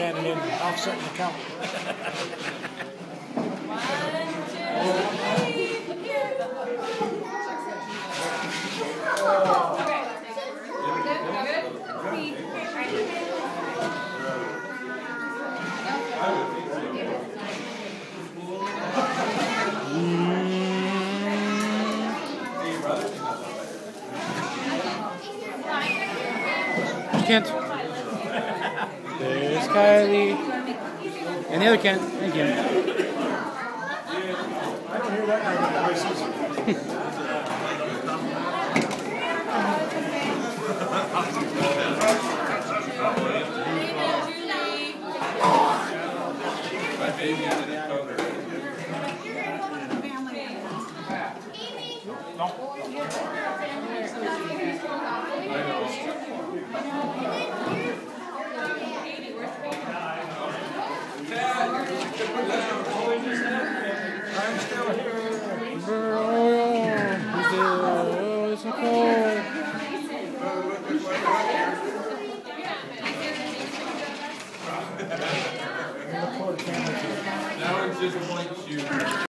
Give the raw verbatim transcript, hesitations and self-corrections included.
standing in offsetting the count. Kent. There's Kylie. And the other Kent. Thank you. I don't hear that kind of voices. I'm still here. Oh, it's so cold. Now it's just one shoe.